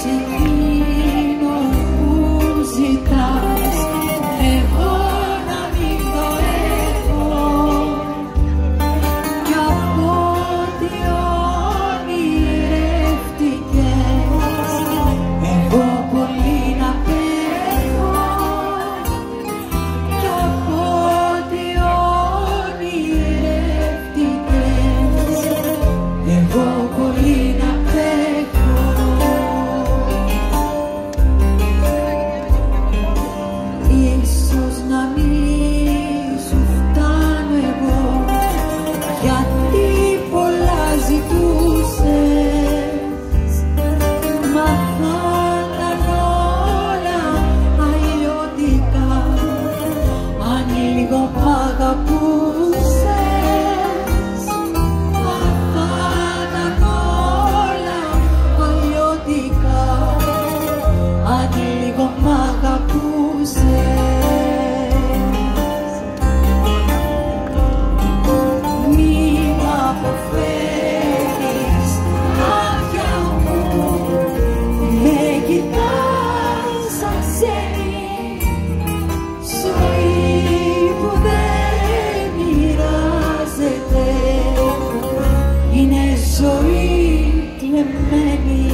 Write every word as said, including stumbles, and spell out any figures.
εκείνο που ζητάς, εγώ να μην το έχω, κι από ό,τι ονειρεύτηκες, εγώ πολύ να πέχω, κι από ό,τι ονειρεύτηκες, εγώ πολύ να πέχω. Ίσως να μην σου φτάνω εγώ, γιατί πολλά ζητούσες, μα θα ήταν όλα αλλιώτικα αν λίγο μ' αγαπούσες. Μα θα ήταν όλα αλλιώτικα αν λίγο μ' αγαπούσες. Μη μ' αποφεύγεις, μάτια μου, με κοιτάς σαν ξένη, ζωή που δεν μοιράζεται, είναι ζωή κλεμμένη.